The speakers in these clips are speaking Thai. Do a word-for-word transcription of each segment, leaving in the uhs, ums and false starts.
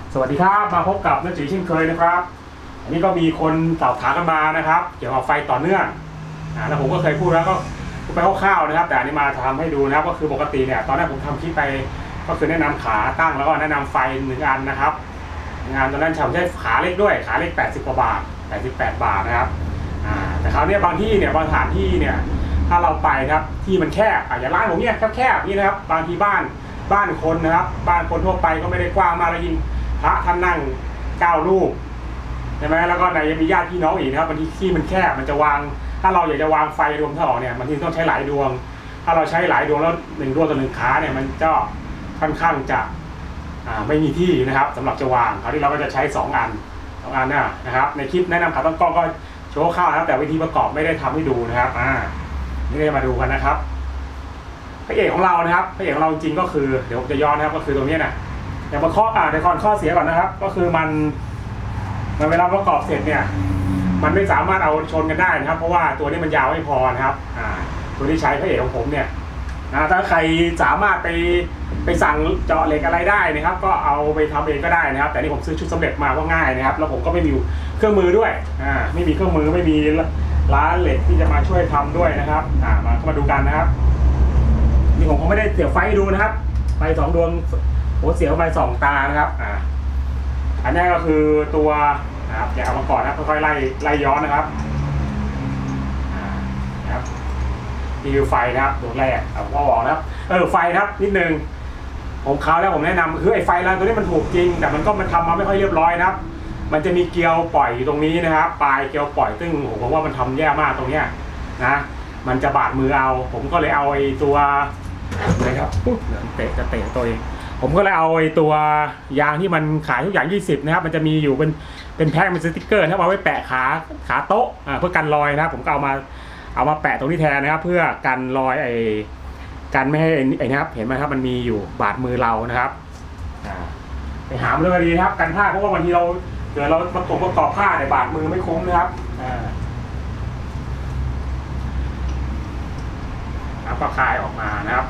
สวัสดีครับมาพบกับนักจีเช่นเคยนะครับอันนี้ก็มีคนสอบถามกันมานะครับเกี่ยวกับไฟต่อเนื่องอ่าแล้วผมก็เคยพูดแล้วก็พูดไปคร่าวๆนะครับแต่อันนี้มาทำให้ดูนะครับก็คือปกติเนี่ยตอนแรกผมทำคลิปไปก็คือแนะนำขาตั้งแล้วก็แนะนำไฟหนึ่งอันนะครับงานตอนนั้นผมใช้ขาเล็กด้วยขาเล็กแปดสิบกว่าบาทแปดสิบแปดบาทนะครับอ่าแต่คราวนี้บางที่เนี่ยบางสถานที่เนี่ยถ้าเราไปครับที่มันแคบอาจจะร้านผมเนี่ยแคบๆนี่นะครับบางทีบ้านบ้านคนนะครับบ้านคนทั่วไปก็ไม่ได้กว้างมากแล้วยิ่งพระท่านนั่งเก้ารูปใช่ไหมแล้วก็ในยังมีญาติพี่น้องอีกนะครับบางทีที่มันแคบมันจะวางถ้าเราอยากจะวางไฟรวมท่อเนี่ยบางทีต้องใช้หลายดวงถ้าเราใช้หลายดวงแล้วหนึ่งดวงต่อหนึ่งขาเนี่ยมันก็ค่อนข้างจะไม่มีที่นะครับสำหรับจะวางคราวนี้เราก็จะใช้สองอันสองอันน่ะนะครับในคลิปแนะนำขาตั้งกล้องก็โชว์ข้าวนะครับแต่วิธีประกอบไม่ได้ทำให้ดูนะครับอ่านี่ก็จะมาดูกันนะครับพระเอกของเรานะครับพระเอกของเราจริงก็คือเดี๋ยวผมจะย้อนนะครับก็คือตรงนี้นะอย่างมาข้ออ่าในก่อนข้อเสียก่อนนะครับก็คือมันมันเวลาประกอบเสร็จเนี่ยมันไม่สามารถเอาชนกันได้นะครับเพราะว่าตัวนี้มันยาวไม่พอนะครับอ่าตัวที่ใช้พระเอกของผมเนี่ยนะถ้าใครสามารถไปไปสั่งเจาะเหล็กอะไรได้นะครับก็เอาไปทำเองก็ได้นะครับแต่นี่ผมซื้อชุดสำเร็จมาก็ง่ายนะครับแล้วผมก็ไม่มีเครื่องมือด้วยอ่าไม่มีเครื่องมือไม่มีร้านเหล็กที่จะมาช่วยทำด้วยนะครับอ่ามามาดูกันนะครับนี่ผมก็ไม่ได้เสียบไฟให้ดูนะครับไฟสองดวงโหเสียบไปสองตานะครับอ่าอันนี้ก็คือตัวนะครับอย่าเอามาก่อนนะค่อยๆไล่ไล่ย้อนนะครับอ่านะครับนี่คือไฟนะครับดวงแรกเอาว่าบอกนะครับเออไฟนะครับนิดนึงผมเขาแล้วผมแนะนำคือไอ้ไฟแล้วตัวนี้มันถูกจริงแต่มันก็มันทำมาไม่ค่อยเรียบร้อยนะครับมันจะมีเกลียวปล่อยอยู่ตรงนี้นะครับปลายเกลียวปล่อยซึ่งผมว่ามันทำแย่มากตรงเนี้ยนะมันจะบาดมือเอาผมก็เลยเอาไอ้ตัวนะครับปุ๊บเตะจะเตะตัวเองผมก็เลยเอาไอ้ตัวยางที่มันขายทุกอย่างยี่สิบนะครับมันจะมีอยู่เป็นเป็นแพ็คเป็นสติ๊กเกอร์นะครับเอาไว้แปะขาขาโต๊ะอ่าเพื่อกันรอยนะครับผมก็เอามาเอามาแปะตรงนี้แทนนะครับเพื่อกันรอยไอ้กันไม่ให้ไอ้นะครับเห็นไหมครับมันมีอยู่บาดมือเรานะครับอ่าไปหามเรื่องดีครับกันผ้าเพราะว่าบางทีเราเกิดเราประกอบประกอบผ้าแต่บาดมือไม่คุ้มนะครับอ่าแล้วก็คลายออกมานะครับ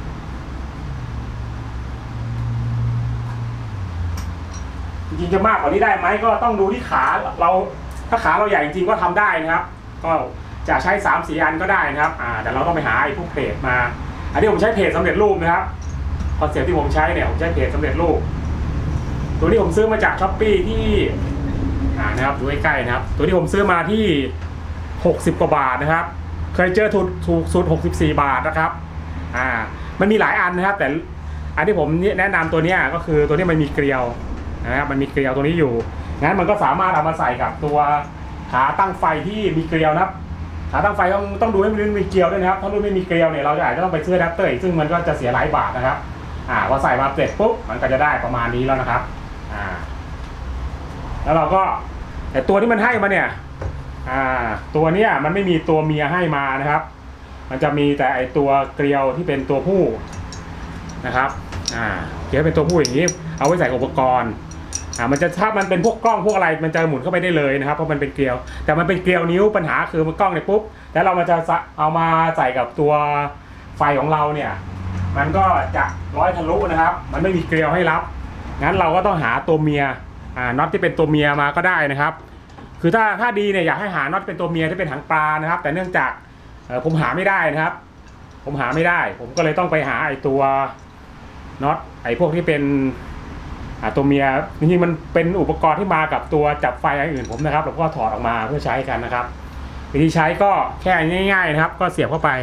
จริงๆจะมากกว่านี้ได้ไหมก็ต้องดูที่ขาเราถ้าขาเราใหญ่จริงๆก็ทำได้นะครับก็จะใช้สามสี่อันก็ได้นะครับอ่าแต่เราต้องไปหาไอ้พวกเพจมาอันนี้ผมใช้เพจสำเร็จรูปนะครับคอนเซ็ปต์ที่ผมใช้เนี่ยผมใช้เพจสำเร็จรูปตัวนี้ผมซื้อมาจากช้อปปี้ที่อ่านะครับดูใกล้ๆนะครับตัวนี้ผมซื้อมาที่หกสิบกว่าบาทนะครับเคยเจอถูกถูกสุดหกสิบสี่บาทนะครับอ่ามันมีหลายอันนะครับแต่อันที่ผมแนะนำตัวนี้ก็คือตัวนี้มันมีเกลียวนะครับมันมีเกลียวตัวนี้อยู่งั้นมันก็สามารถเอามาใส่กับตัวขาตั้งไฟที่มีเกลียวนะครับขาตั้งไฟต้องต้องดูให้มันมีเกลียวด้วยนะครับถ้ารุ่นไม่มีเกลียวเนี่ยเราจะอาจจะต้องไปซื้ออะแดปเตอร์อีกซึ่งมันก็จะเสียหลายบาทนะครับอ่าพอใส่มาเสร็จปุ๊บมันก็จะได้ประมาณนี้แล้วนะครับอ่าแล้วเราก็แต่ตัวที่มันให้มาเนี่ยอ่าตัวเนี้ยมันไม่มีตัวเมียให้มานะครับมันจะมีแต่ไอตัวเกลียวที่เป็นตัวผู้นะครับอ่าเกลียวเป็นตัวผู้อย่างนี้เอาไว้ใส่อุปกรณ์อ่ามันจะถ้ามันเป็นพวกกล้องพวกอะไรมันจะหมุนเข้าไปได้เลยนะครับเพราะมันเป็นเกลียวแต่มันเป็นเกลียวนิ้วปัญหาคือมันกล้องเนี่ยปุ๊บแล้วเรามาจะเอามาใส่กับตัวไฟของเราเนี่ยมันก็จะร้อยทะลุนะครับมันไม่มีเกลียวให้รับงั้นเราก็ต้องหาตัวเมียอ่าน็อตที่เป็นตัวเมียมาก็ได้นะครับคือถ้าถ้าดีเนี่ยอยากให้หาน็อตเป็นตัวเมียที่เป็นหางปลานะครับแต่เนื่องจากผมหาไม่ได้นะครับผมหาไม่ได้ผมก็เลยต้องไปหาไอ้ตัวน็อตไอ้พวกที่เป็นตัวเมียจริงๆมันเป็นอุปกรณ์ที่มากับตัวจับไฟอันอื่นผมนะครับเราก็ถอดออกมาเพื่อใช้กันนะครับวิธีใช้ก็แค่ง่ายๆนะครับก็เสียบเข้าไป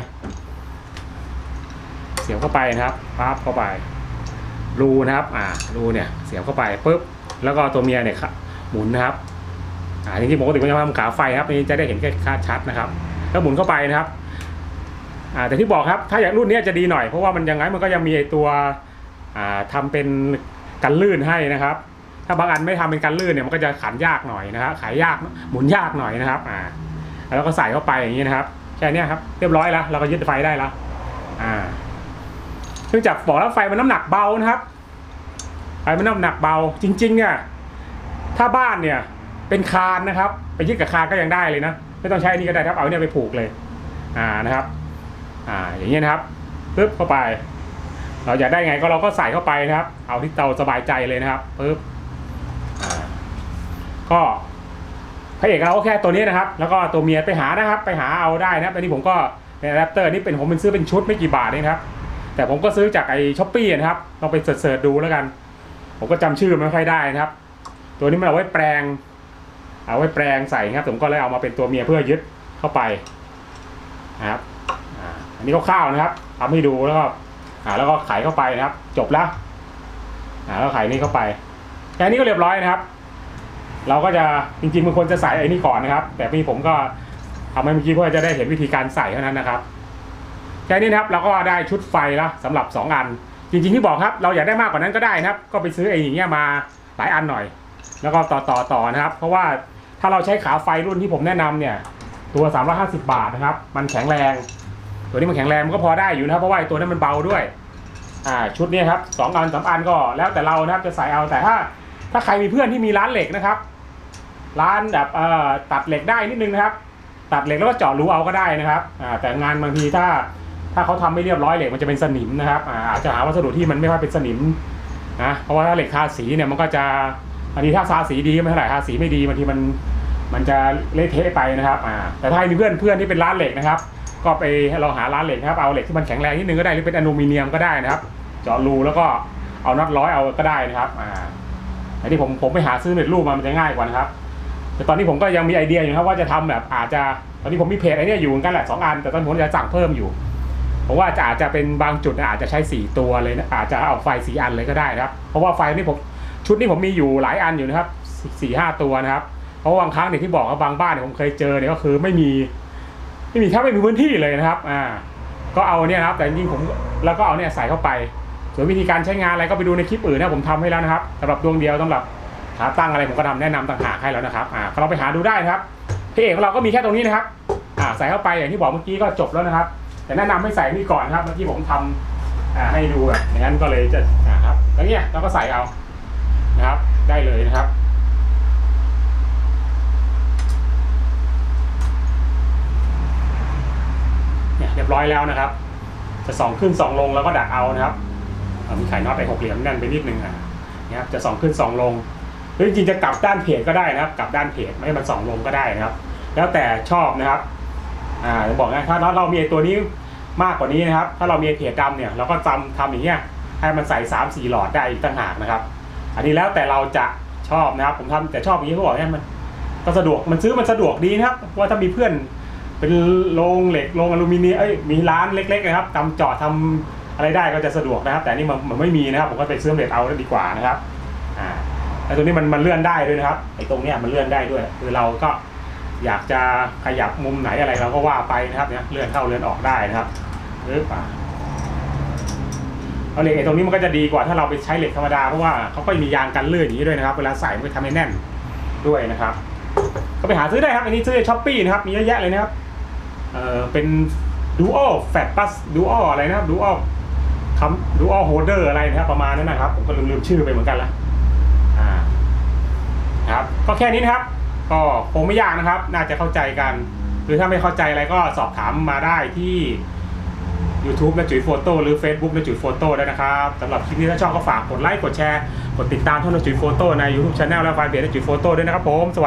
เสียบเข้าไปนะครับพับเข้าไปรูนะครับอ่ารูเนี่ยเสียบเข้าไปปุ๊บแล้วก็ตัวเมียเนี่ยหมุนนะครับอ่าจริงๆปกติผมจะทำขาไฟครับนี่จะได้เห็นแค่ชัดนะครับแล้วหมุนเข้าไปนะครับอ่าแต่ที่บอกครับถ้าอย่างรุ่นนี้จะดีหน่อยเพราะว่ามันยังไงมันก็ยังมีตัวอ่าทำเป็นกันลื่นให้นะครับถ้าบางอันไม่ทำเป็นกันลื่นเนี่ยมันก็จะขันยากหน่อยนะครับขายยากหมุนยากหน่อยนะครับอ่าแล้วก็ใส่เข้าไปอย่างนี้นะครับแค่นี้ครับเรียบร้อยแล้วเราก็ยึดไฟได้แล้วอ่าเนื่องจากบอกแล้วไฟมันน้ำหนักเบานะครับไฟมันน้ำหนักเบาจริงๆเนี่ยถ้าบ้านเนี่ยเป็นคานนะครับไปยึดกับคานก็ยังได้เลยนะไม่ต้องใช้อันนี้ก็ได้ครับเอาเนี่ยไปผูกเลยอ่านะครับอ่าอย่างนี้นะครับปึ๊บเข้าไปเราอยากได้ไงก็เราก็ใส่เข้าไปนะครับเอาที่เราสบายใจเลยนะครับปึ๊บก็พระเอกเราก็แค่ตัวนี้นะครับแล้วก็ตัวเมียไปหานะครับไปหาเอาได้นะครับอันนี้ผมก็เป็นอะแดปเตอร์นี่เป็นผมเป็นซื้อเป็นชุดไม่กี่บาทเองครับแต่ผมก็ซื้อจากไอ้ช้อปปี้นะครับลองไปเสิร์ชดูแล้วกันผมก็จำชื่อไม่ค่อยได้นะครับตัวนี้มันเอาไว้แปลงเอาไว้แปลงใส่ครับผมก็เลยเอามาเป็นตัวเมียเพื่อยึดเข้าไปนะครับอันนี้คร่าวๆนะครับทำให้ดูแล้วก็แล้วก็ไขเข้าไปนะครับจบแล้วแล้วไขนี้เข้าไปแค่นี้ก็เรียบร้อยนะครับเราก็จะจริงๆบางคนจะใส่ไอ้นี่ก่อนนะครับแต่พี่ผมก็ทำให้เมื่อกี้เพื่อจะได้เห็นวิธีการใส่เท่านั้นนะครับแค่นี้นะครับเราก็ได้ชุดไฟแล้วสำหรับสองอันจริงๆที่บอกครับเราอยากได้มากกว่านั้นก็ได้นะครับก็ไปซื้อไอ้อย่างเงี้ยมาหลายอันหน่อยแล้วก็ต่อต่อต่อนะครับเพราะว่าถ้าเราใช้ขาไฟรุ่นที่ผมแนะนำเนี่ยตัวสามร้อยห้าสิบบาทนะครับมันแข็งแรงตัวนี้มันแข็งแรงมันก็พอได้อยู่นะครับเพราะว่าตัวนั้นมันเบาด้วยอ่าชุดนี้ครับสองอันสามอันก็แล้วแต่เรานะครับจะใส่เอาแต่ถ้าถ้าใครมีเพื่อนที่มีร้านเหล็กนะครับร้านแบบเอ่อตัดเหล็กได้นิดนึงนะครับตัดเหล็กแล้วก็เจาะรูเอาก็ได้นะครับอ่าแต่งานบางทีถ้าถ้าเขาทำไม่เรียบร้อยเหล็กมันจะเป็นสนิมนะครับอ่าอาจจะหาวัสดุที่มันไม่ค่อยเป็นสนิมนะเพราะว่าถ้าเหล็กทาสีเนี่ยมันก็จะบางทีถ้าทาสีดีไม่เท่าไหร่ทาสีไม่ดีบางทีมันมันจะเละเทะไปนะครับอ่าแต่ถ้ามีเพื่อนเพื่อนที่เป็นร้านเหล็กนะครับก็ไปเราหาร้านเหล็กนะครับเอาเหล็กที่มันแข็งแรงนิดนึงก็ได้หรือเป็นอลูมิเนียมก็ได้นะครับเจาะรูแล้วก็เอาน็อตร้อยเอาก็ได้นะครับอ่าอันนี้ผมผมไปหาซื้อเน็ตรูปมามันจะง่ายกว่านะครับแต่ตอนนี้ผมก็ยังมีไอเดียอยู่ครับว่าจะทำแบบอาจจะตอนนี้ผมมีเพจไอเนี้ยอยู่กันแหละสองอันแต่ตอนผมจะสั่งเพิ่มอยู่ผมว่าจะอาจจะเป็นบางจุดอาจจะใช้สี่ตัวเลยนะอาจจะเอาไฟสี่อันเลยก็ได้นะครับเพราะว่าไฟนี่ผมชุดนี้ผมมีอยู่หลายอันอยู่นะครับสี่ห้าตัวนะครับเพราะบางครั้งเนี่ยที่บอกว่าบางบ้านเนี่ยผมเคยเจอเนี่ยก็คือไม่มีไม่มีแทบไม่มีพื้นที่เลยนะครับอ่าก็เอาเนี่ยนะครับแต่จริงๆผมแล้วก็เอาเนี่ยใส่เข้าไปส่วนวิธีการใช้งานอะไรก็ไปดูในคลิปอื่นนะผมทำให้แล้วนะครับสำหรับดวงเดียวสำหรับขาตั้งอะไรผมก็ทำแนะนำต่างหากให้แล้วนะครับอ่าเราไปหาดูได้นะครับพระเอกของเราก็มีแค่ตรงนี้นะครับอ่าใส่เข้าไปอย่างที่บอกเมื่อกี้ก็จบแล้วนะครับแต่แนะนำให้ใส่นี่ก่อนครับเมื่อกี้ผมทำอ่าให้ดูแบบอย่างนั้นก็เลยจะนะครับแล้วเนี่ยเราก็ใส่เอานะครับได้เลยนะครับเนี่ยเรียบร้อยแล้วนะครับจะส่องขึ้นส่องลงแล้วก็ดักเอานะครับมีไขน็อตไปหกเหลี่ยมแน่นไปนิดนึงอ่ะนะครับจะส่องขึ้นส่องลงหรือจริงๆจะกลับด้านเพจก็ได้นะครับกลับด้านเพจไม่ให้มันส่องลงก็ได้นะครับแล้วแต่ชอบนะครับอ่าจะบอกนะถ้าเรามีตัวนี้มากกว่านี้นะครับถ้าเรามีเพจดำเนี่ยเราก็จำทำอย่างเงี้ยให้มันใส่สามสี่หลอดได้อีกต่างหากนะครับอันนี้แล้วแต่เราจะชอบนะครับผมทำแต่ชอบอย่างนี้เขาบอกเนี่ยมันก็สะดวกมันซื้อมันสะดวกดีนะครับว่าถ้ามีเพื่อนเป็นโรงเหล็กโรงอลูมิเนียมเอ้ยมีร้านเล็กๆนะครับทำจอดทำอะไรได้ก็จะสะดวกนะครับแต่นี่มันมันไม่มีนะครับผมก็ไปซื้อเหล็กเอาดีกว่านะครับอ่าแต่ตัวนี้มันมันเลื่อนได้ด้วยนะครับไอ้ตรงเนี้ยมันเลื่อนได้ด้วยคือเราก็อยากจะขยับมุมไหนอะไรเราก็ว่าไปนะครับเนี่ยเลื่อนเข้าเลื่อนออกได้นะครับหรือเปล่าเอาเหล็กไอ้ตรงนี้มันก็จะดีกว่าถ้าเราไปใช้เหล็กธรรมดาเพราะว่าเขาก็มียางกันลื่นอย่างนี้ด้วยนะครับเวลาใส่มันก็ทำให้แน่นด้วยนะครับก็ไปหาซื้อได้ครับอันนี้ซื้อในช้อปปี้นะครับมีเยอะแยะเลยนะครับเออเป็น Dual Fat Plus Dual อะไรนะครับ Dual คำ Dual Holder อะไรนะครับประมาณนั้นนะครับผมก็ลืมลืมชื่อไปเหมือนกันละอ่าครับก็แค่นี้นะครับก็คงไม่ยากนะครับน่าจะเข้าใจกันหรือถ้าไม่เข้าใจอะไรก็สอบถามมาได้ที่ YouTube นะจุ๋ยโฟโต้หรือ Facebook นะจุ๋ยโฟโต้ได้นะครับสำหรับคลิปนี้ถ้าชอบก็ฝากกดไลค์กดแชร์กดติดตามช่องนะจุ๋ยโฟโต้ใน YouTube Channel และแฟนเพจนะจุ๋ยโฟโต้ด้วยนะครับผม